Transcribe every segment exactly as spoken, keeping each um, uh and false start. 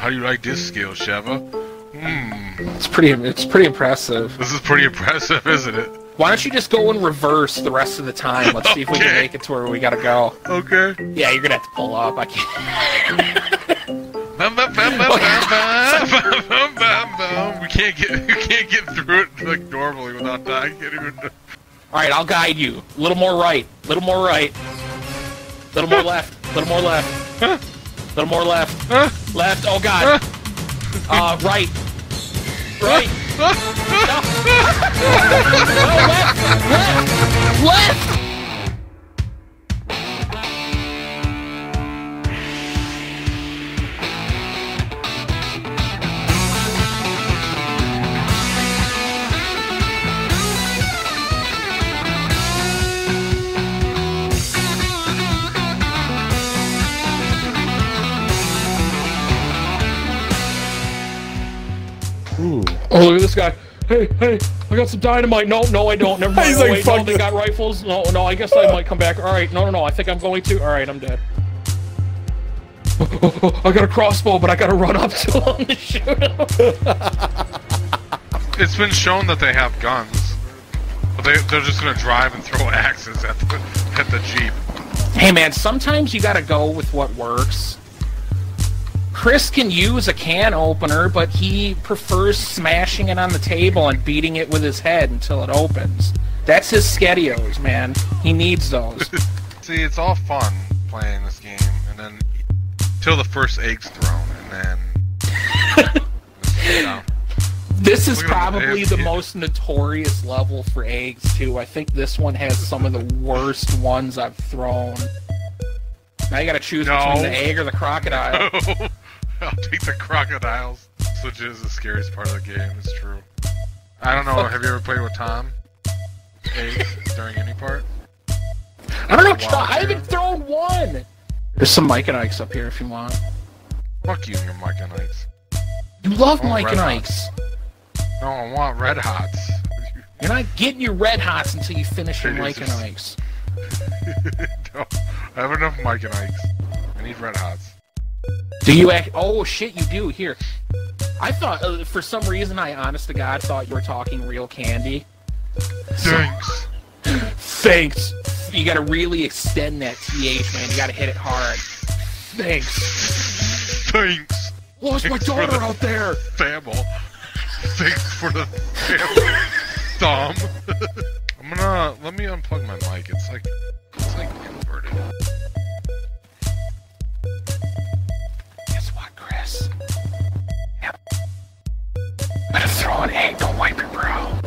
How do you like this skill, Sheva? Hmm. It's pretty. It's pretty impressive. This is pretty impressive, isn't it? Why don't you just go in reverse the rest of the time? Let's see if we can make it to where we gotta go. Okay. Yeah, you're gonna have to pull up. I can't. We can't get. We can't get through it like normally without dying. I can't even. All right, I'll guide you. A little more right. A little more right. A little more left. A little more left. A little more left. Left. Oh God. Uh, right. Right. No. No, left. Left. Left. Ooh. Oh, look at this guy. Hey, hey, I got some dynamite. No, no, I don't. Never mind. He's Oh, like, wait, fuck no, they it. got rifles. No, no, I guess I might come back. All right, no, no, no. I think I'm going to. All right, I'm dead. Oh, oh, oh, I got a crossbow, but I got to run up to him to shoot him. It's been shown that they have guns, but they, they're just gonna drive and throw axes at the, at the Jeep. Hey, man, sometimes you got to go with what works. Chris can use a can opener, but he prefers smashing it on the table and beating it with his head until it opens. That's his schedios, man. He needs those. See, it's all fun playing this game, and then till the first egg's thrown, and then. You know. This is Look at the probably eggs, the yeah. most notorious level for eggs, too. I think this one has some of the worst ones I've thrown. Now you gotta choose No. between the egg or the crocodile. I'll take the crocodiles, which is the scariest part of the game. It's true. I don't know. Fuck. Have you ever played with Tom? Eggs during any part? I don't know, Wow, try- I haven't dude. thrown one! There's some Mike and Ike's up here if you want. Fuck you and your Mike and Ike's. You love Oh, Mike Red and Hots. Ike's. No, I want Red Hots. You're not getting your Red Hots until you finish your It is Mike and just- Ike's. No, I have enough Mike and Ike's. I need Red Hots. Do you act- Oh shit, you do. Here. I thought, uh, for some reason, I honest to God thought you were talking real candy. Thanks. Thanks. You gotta really extend that T H, man. You gotta hit it hard. Thanks. Thanks. Lost my Thanks for daughter the- out there. Famble. Thanks for the famble. Thumb. I'm gonna let me unplug my mic. It's like it's like inverted. Guess what, Chris? Yep. Better throw an egg. Don't wipe your brow.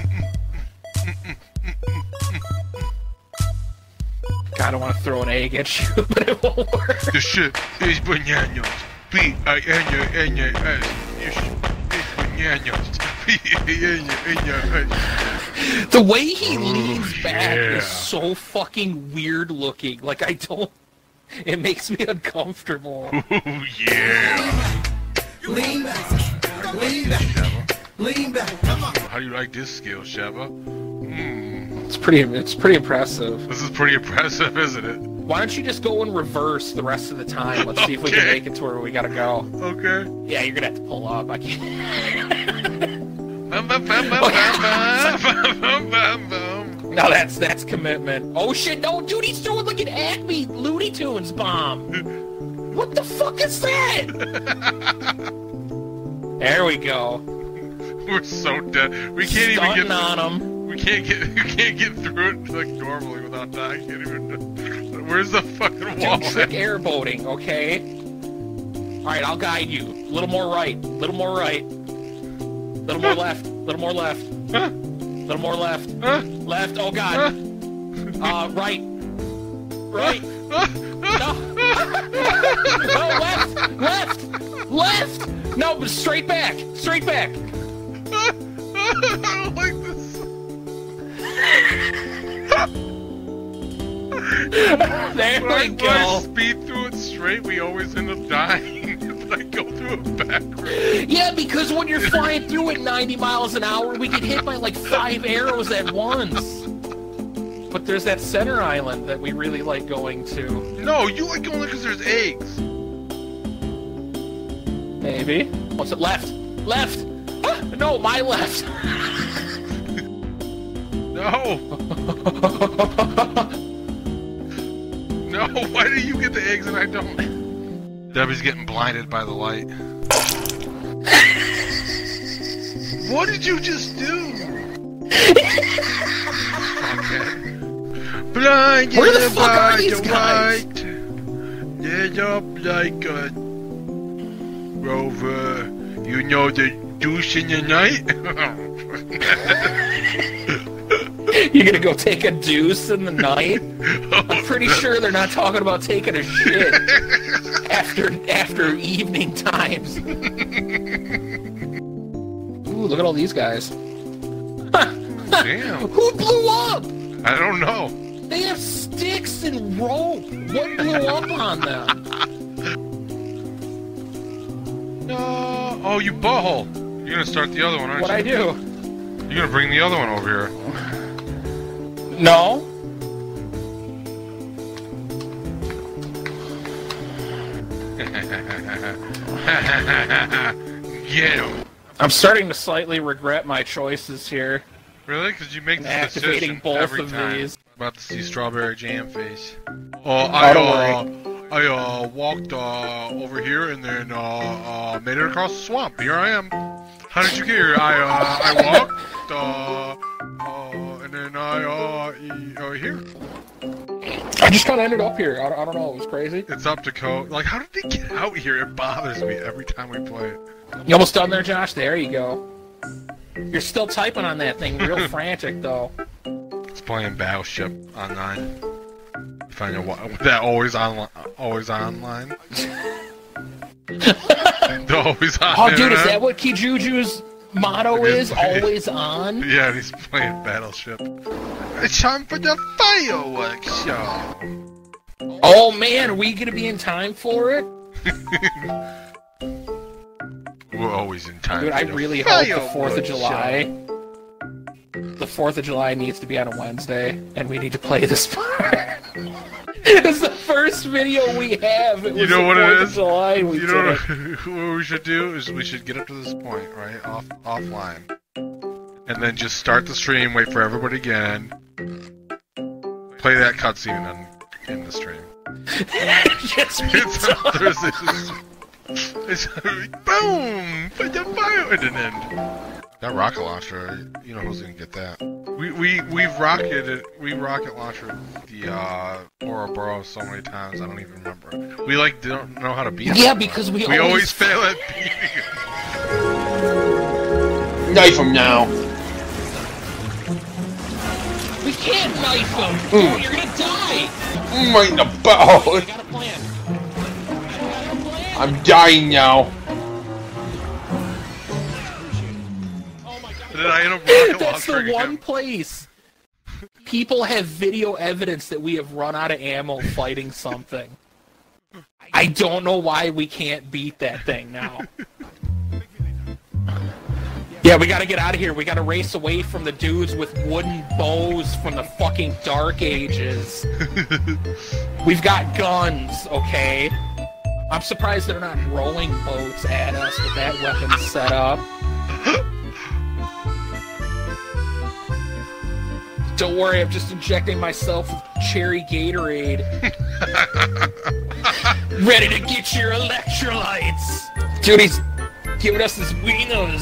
God, I want to throw an egg at you, but it won't work. The shit is bananas. B I N A N A S. This shit is bananas. B I N A N A S. The way he Oh, leans back yeah. is so fucking weird looking. Like, I don't... It makes me uncomfortable. Oh yeah. Lean back. Lean back. Lean back. Come on. How do you like this skill, Sheva? Hmm. It's pretty, it's pretty impressive. This is pretty impressive, isn't it? Why don't you just go in reverse the rest of the time? Let's see if we can Okay. make it to where we gotta go. Okay. Yeah, you're gonna have to pull up. I can't... Now that's that's commitment. Oh shit, no, dude, he's throwing like an Acme Looney Tunes bomb. What the fuck is that? There we go. We're so dead. We can't even Stunting get. on him. We can't get. We can't get through it like normally without dying. Can't even. Where's the fucking wall? Dude, trick airboating, okay? Alright, I'll guide you. A little more right. A little more right. A little more left. A little more left. A little more left. Huh? Left. Oh god. Uh, right. Right. No. No, left. Left. Left. No, but straight back. Straight back. I don't like this. There When I, we when I go. speed through it straight, we always end up dying. I go through it backwards. Yeah, because when you're flying through at ninety miles an hour, we get hit by like five arrows at once. But there's that center island that we really like going to. No, you like only because there's eggs. Maybe. What's it? Left! Left! Ah, no, my left! No! No, why do you get the eggs and I don't? Debbie's getting blinded by the light. What did you just do? Okay. Blind, Where the fuck are these guys? White. They're up like a rover. You know the douche in the night? You gonna go take a deuce in the night? I'm pretty sure they're not talking about taking a shit after after evening times. Ooh, look at all these guys. Damn. Who blew up? I don't know. They have sticks and rope. What blew up on them? No. Oh, you butthole. You're gonna start the other one, aren't What'd you? I do? You're gonna bring the other one over here. No. Get him. I'm starting to slightly regret my choices here. Really? Because you make And this activating decision both every of time. these. About to see strawberry jam face. Oh, I don't uh, I uh walked uh over here and then uh, uh made it across the swamp. Here I am. How did you get here? I uh I walked uh uh and then I uh, e uh here. I just kind of ended up here. I, I don't know. It was crazy. It's up to code. Like, how did they get out here? It bothers me every time we play it. You almost done there, Josh? There you go. You're still typing on that thing, real frantic though. It's playing Battleship online. Find out what that always online, always online. The always on. Oh, dude, is internet. that what Kijuju's motto is? Yeah. Always on? Yeah, he's playing Battleship. It's time for the fireworks show. Oh man, are we gonna be in time for it? We're always in time. Dude, for I the really hope the fireworks fourth of July. show. The fourth of July needs to be on a Wednesday, and we need to play this part. It's the first video we have. It was You know the what it fourth of is? July, and we You did know it. what we should do is we should get up to this point, right, off offline, and then just start the stream, wait for everybody again, play that cutscene, and then end the stream. Just be It's done. on Thursday. It's boom, put the fire in an end. That rocket launcher, you know who's gonna get that? We we we've rocketed we rocket launcher the uh Ouroboros so many times I don't even remember. We like don't know how to beat it. Yeah, anymore. because we we always, always fail at beating it. Knife him now. We can't knife him. Mm. Oh, you're gonna die. Right in the butthole. I got a plan. I got a plan. I'm dying now. Oh my god. Did I end up rocket That's launcher the one again? place people have video evidence that we have run out of ammo fighting something. I don't know why we can't beat that thing now. Yeah, we gotta get out of here. We gotta race away from the dudes with wooden bows from the fucking Dark Ages. We've got guns, okay? I'm surprised they're not rowing boats at us with that weapon set up. Don't worry, I'm just injecting myself with cherry Gatorade. Ready to get your electrolytes! Dude, he's giving us his wieners.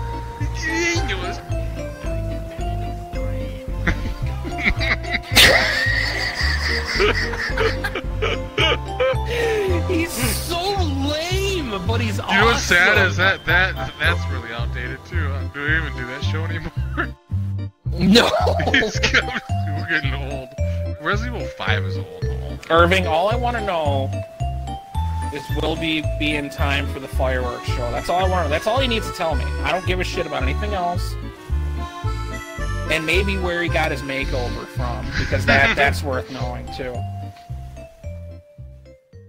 He's so lame, but he's awesome. You know what's sad is that that that's really outdated too. Do we even do that show anymore? No! It's getting- We're getting old. Resident Evil five is old. old. Irving, all I want to know is will we be in time for the fireworks show? That's all I want. That's all he needs to tell me. I don't give a shit about anything else. And maybe where he got his makeover from, because that that's worth knowing too.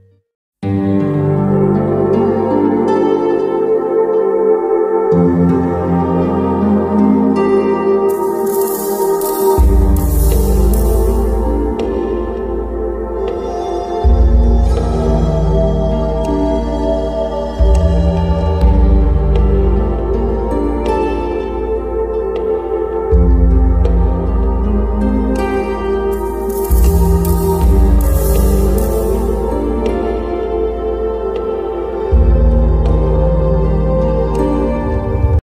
Thank you.